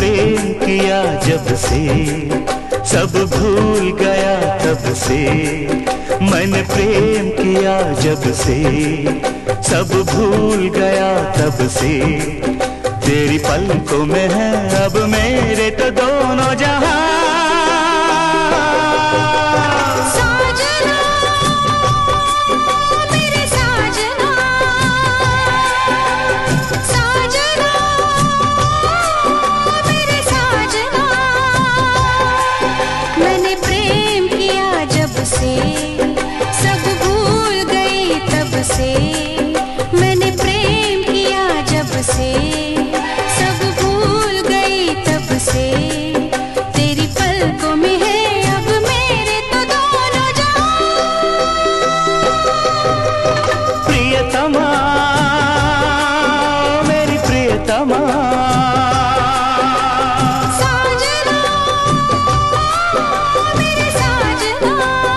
प्रेम किया जब से सब भूल गया तब से। मैंने प्रेम किया जब से सब भूल गया तब से। तेरी पलकों में है अब मेरे तो दोनों जहां। मैंने प्रेम किया जब से सब भूल गई तब से। तेरी पलकों में है अब मेरे तो दोनों जहां। प्रियतमा मेरी प्रियतमा, साजना मेरे साजना।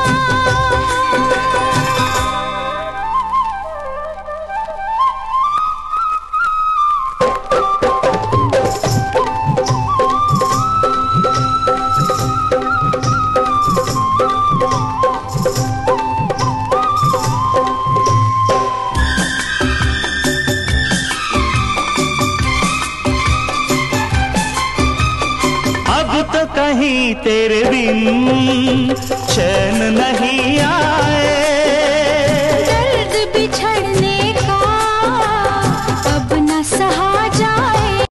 तो कहीं तेरे बिन चैन नहीं आए। दर्द बिछड़ने